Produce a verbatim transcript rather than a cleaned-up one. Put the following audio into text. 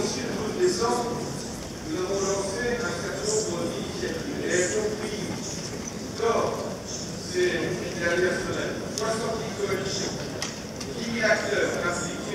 ici le douze décembre, nous avons lancé un certain nombre d'initiatives. Et elles ont pris corps ces dernières semaines. soixante-dix coalitions, dix mille acteurs ainsi